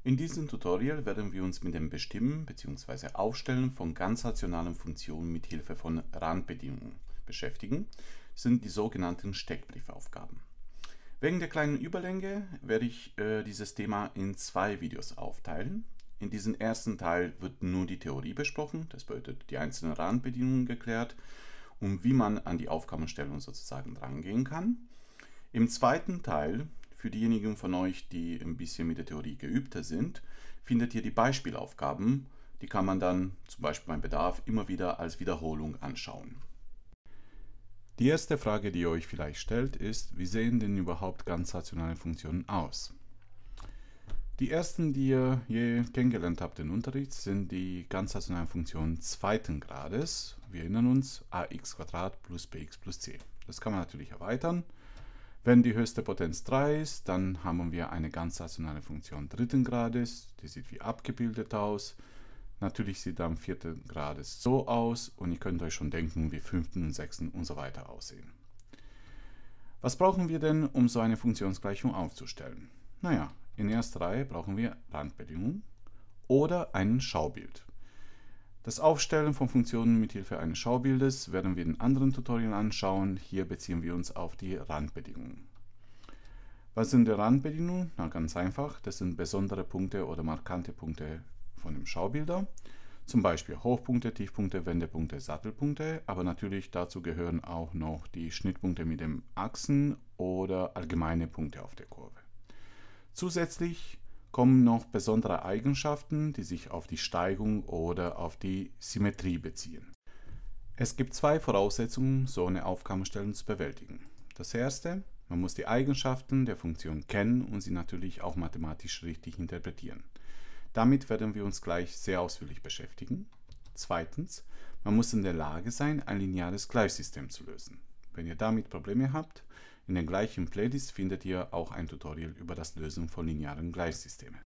In diesem Tutorial werden wir uns mit dem Bestimmen bzw. Aufstellen von ganzrationalen Funktionen mit Hilfe von Randbedingungen beschäftigen. Das sind die sogenannten Steckbriefaufgaben. Wegen der kleinen Überlänge werde ich dieses Thema in 2 Videos aufteilen. In diesem ersten Teil wird nur die Theorie besprochen, das bedeutet die einzelnen Randbedingungen geklärt und wie man an die Aufgabenstellung sozusagen rangehen kann. Im zweiten Teil, für diejenigen von euch, die ein bisschen mit der Theorie geübter sind, findet ihr die Beispielaufgaben. Die kann man dann zum Beispiel beim Bedarf immer wieder als Wiederholung anschauen. Die erste Frage, die ihr euch vielleicht stellt, ist, wie sehen denn überhaupt ganzrationale Funktionen aus? Die ersten, die ihr je kennengelernt habt im Unterricht, sind die ganzrationalen Funktionen zweiten Grades. Wir erinnern uns, ax² plus bx plus c. Das kann man natürlich erweitern. Wenn die höchste Potenz 3 ist, dann haben wir eine ganzrationale Funktion dritten Grades. Die sieht wie abgebildet aus. Natürlich sieht dann vierten Grades so aus und ihr könnt euch schon denken, wie fünften und sechsten und so weiter aussehen. Was brauchen wir denn, um so eine Funktionsgleichung aufzustellen? Naja, in erster Reihe brauchen wir Randbedingungen oder ein Schaubild. Das Aufstellen von Funktionen mit Hilfe eines Schaubildes werden wir in anderen Tutorials anschauen. Hier beziehen wir uns auf die Randbedingungen. Was sind die Randbedingungen? Na, ganz einfach. Das sind besondere Punkte oder markante Punkte von dem Schaubilder. Zum Beispiel Hochpunkte, Tiefpunkte, Wendepunkte, Sattelpunkte. Aber natürlich dazu gehören auch noch die Schnittpunkte mit den Achsen oder allgemeine Punkte auf der Kurve. Zusätzlich kommen noch besondere Eigenschaften, die sich auf die Steigung oder auf die Symmetrie beziehen. Es gibt 2 Voraussetzungen, so eine Aufgabenstellung zu bewältigen. Das erste, man muss die Eigenschaften der Funktion kennen und sie natürlich auch mathematisch richtig interpretieren. Damit werden wir uns gleich sehr ausführlich beschäftigen. Zweitens, man muss in der Lage sein, ein lineares Gleichsystem zu lösen. Wenn ihr damit Probleme habt, in der gleichen Playlist findet ihr auch ein Tutorial über das Lösen von linearen Gleichsystemen.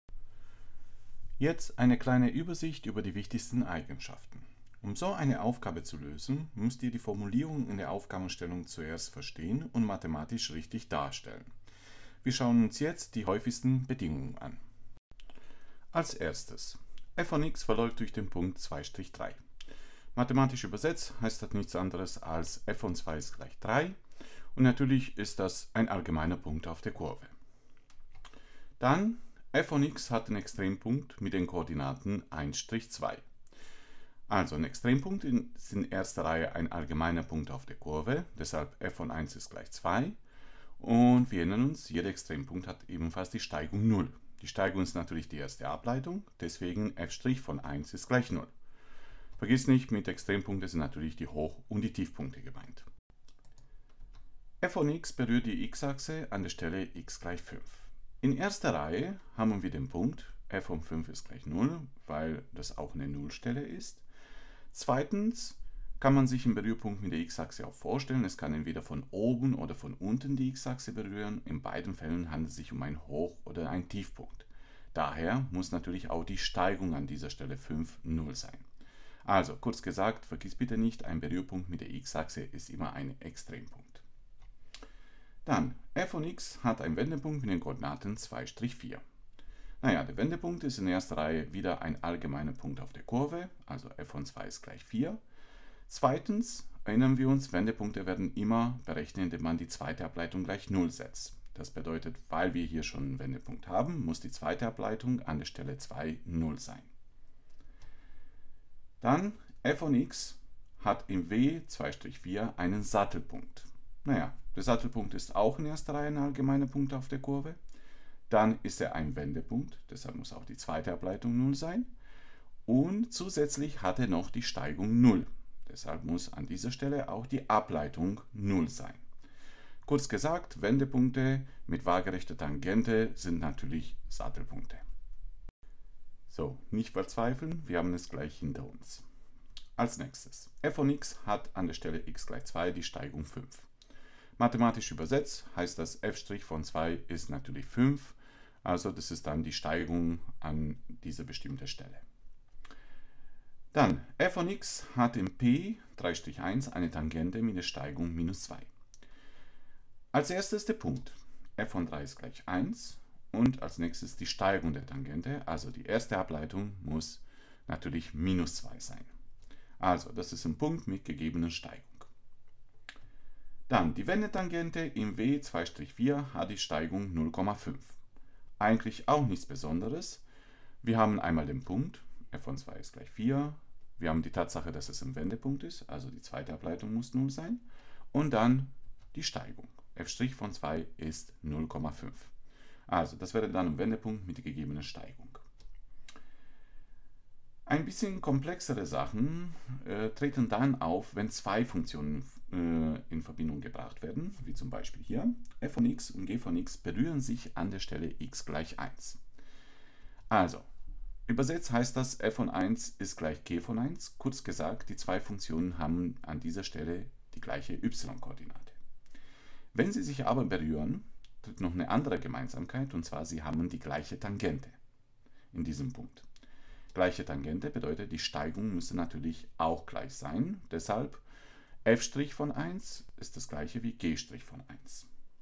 Jetzt eine kleine Übersicht über die wichtigsten Eigenschaften. Um so eine Aufgabe zu lösen, müsst ihr die Formulierung in der Aufgabenstellung zuerst verstehen und mathematisch richtig darstellen. Wir schauen uns jetzt die häufigsten Bedingungen an. Als erstes, f von x verläuft durch den Punkt 2-3. Mathematisch übersetzt heißt das nichts anderes als f von 2 ist gleich 3. Und natürlich ist das ein allgemeiner Punkt auf der Kurve. Dann, f von x hat einen Extrempunkt mit den Koordinaten 1-2. Also ein Extrempunkt ist in erster Reihe ein allgemeiner Punkt auf der Kurve, deshalb f von 1 ist gleich 2. Und wir erinnern uns, jeder Extrempunkt hat ebenfalls die Steigung 0. Die Steigung ist natürlich die erste Ableitung, deswegen f' von 1 ist gleich 0. Vergiss nicht, mit Extrempunkten sind natürlich die Hoch- und die Tiefpunkte gemeint. f von x berührt die x-Achse an der Stelle x gleich 5. In erster Reihe haben wir den Punkt f von 5 ist gleich 0, weil das auch eine Nullstelle ist. Zweitens kann man sich einen Berührpunkt mit der x-Achse auch vorstellen. Es kann entweder von oben oder von unten die x-Achse berühren. In beiden Fällen handelt es sich um einen Hoch- oder einen Tiefpunkt. Daher muss natürlich auch die Steigung an dieser Stelle 5 0 sein. Also kurz gesagt, vergiss bitte nicht, ein Berührpunkt mit der x-Achse ist immer ein Extrempunkt. Dann, f von x hat einen Wendepunkt mit den Koordinaten 2-4. Naja, der Wendepunkt ist in erster Reihe wieder ein allgemeiner Punkt auf der Kurve, also f von 2 ist gleich 4. Zweitens erinnern wir uns, Wendepunkte werden immer berechnet, indem man die zweite Ableitung gleich 0 setzt. Das bedeutet, weil wir hier schon einen Wendepunkt haben, muss die zweite Ableitung an der Stelle 2 0 sein. Dann, f von x hat im w 2-4 einen Sattelpunkt. Naja, der Sattelpunkt ist auch in erster Reihe ein allgemeiner Punkt auf der Kurve. Dann ist er ein Wendepunkt, deshalb muss auch die zweite Ableitung 0 sein. Und zusätzlich hat er noch die Steigung 0. Deshalb muss an dieser Stelle auch die Ableitung 0 sein. Kurz gesagt, Wendepunkte mit waagerechter Tangente sind natürlich Sattelpunkte. So, nicht verzweifeln, wir haben es gleich hinter uns. Als nächstes, f von x hat an der Stelle x gleich 2 die Steigung 5. Mathematisch übersetzt heißt das f' von 2 ist natürlich 5, also das ist dann die Steigung an diese bestimmte Stelle. Dann, f von x hat im P 3-1 eine Tangente mit der Steigung -2. Als erstes der Punkt, f von 3 ist gleich 1 und als nächstes die Steigung der Tangente. Also die erste Ableitung muss natürlich minus 2 sein. Also das ist ein Punkt mit gegebenen Steigung. Dann die Wendetangente im W2-4 hat die Steigung 0,5. Eigentlich auch nichts Besonderes. Wir haben einmal den Punkt, f von 2 ist gleich 4. Wir haben die Tatsache, dass es ein Wendepunkt ist, also die zweite Ableitung muss 0 sein. Und dann die Steigung. f' von 2 ist 0,5. Also das wäre dann ein Wendepunkt mit der gegebenen Steigung. Ein bisschen komplexere Sachen treten dann auf, wenn zwei Funktionen in Verbindung gebracht werden, wie zum Beispiel hier. f von x und g von x berühren sich an der Stelle x gleich 1. Also, übersetzt heißt das, f von 1 ist gleich g von 1. Kurz gesagt, die zwei Funktionen haben an dieser Stelle die gleiche y-Koordinate. Wenn sie sich aber berühren, tritt noch eine andere Gemeinsamkeit, und zwar sie haben die gleiche Tangente in diesem Punkt. Gleiche Tangente bedeutet, die Steigung müsste natürlich auch gleich sein. Deshalb f' von 1 ist das gleiche wie g' von 1.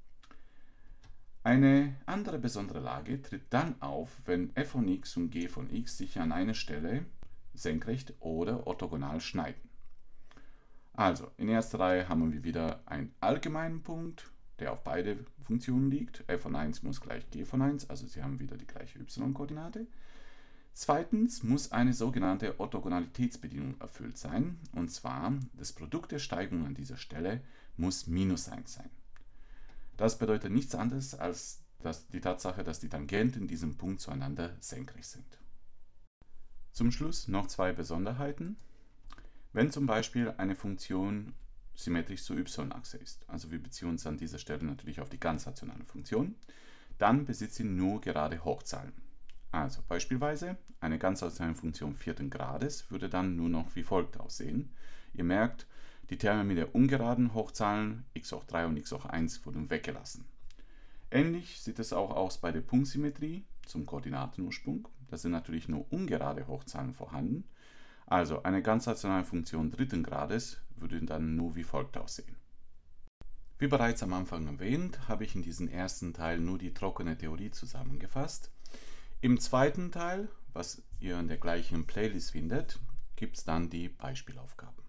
Eine andere besondere Lage tritt dann auf, wenn f von x und g von x sich an einer Stelle senkrecht oder orthogonal schneiden. Also, in erster Reihe haben wir wieder einen allgemeinen Punkt, der auf beide Funktionen liegt. f von 1 muss gleich g von 1, also sie haben wieder die gleiche y-Koordinate. Zweitens muss eine sogenannte Orthogonalitätsbedingung erfüllt sein, und zwar das Produkt der Steigung an dieser Stelle muss minus 1 sein. Das bedeutet nichts anderes als die Tatsache, dass die Tangenten in diesem Punkt zueinander senkrecht sind. Zum Schluss noch zwei Besonderheiten. Wenn zum Beispiel eine Funktion symmetrisch zur y-Achse ist, also wir beziehen uns an dieser Stelle natürlich auf die ganz rationale Funktion, dann besitzt sie nur gerade Hochzahlen. Also beispielsweise eine ganz rationale Funktion vierten Grades würde dann nur noch wie folgt aussehen. Ihr merkt, die Terme mit der ungeraden Hochzahlen x hoch 3 und x hoch 1 wurden weggelassen. Ähnlich sieht es auch aus bei der Punktsymmetrie zum Koordinatenursprung. Da sind natürlich nur ungerade Hochzahlen vorhanden. Also eine ganz rationale Funktion dritten Grades würde dann nur wie folgt aussehen. Wie bereits am Anfang erwähnt, habe ich in diesem ersten Teil nur die trockene Theorie zusammengefasst. Im zweiten Teil, was ihr in der gleichen Playlist findet, gibt es dann die Beispielaufgaben.